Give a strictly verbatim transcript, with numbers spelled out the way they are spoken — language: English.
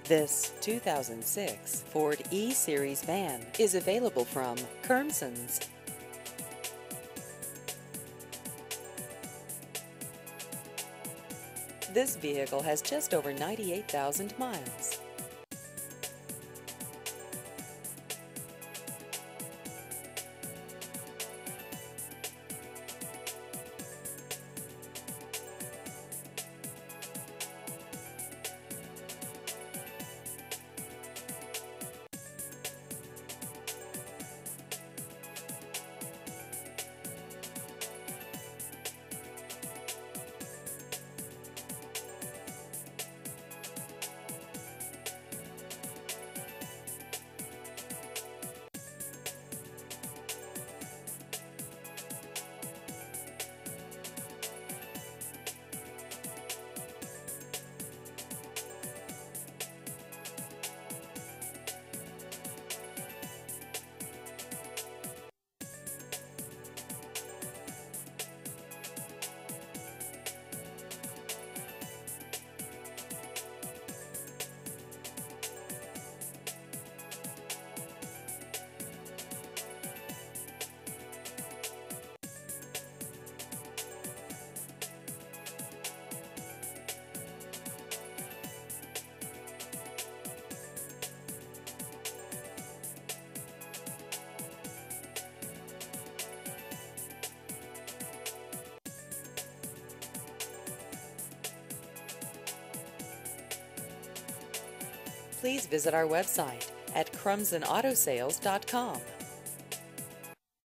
This two thousand six Ford E-Series van is available from Kermsons. This vehicle has just over ninety-eight thousand miles. Please visit our website at crumson auto sales dot com.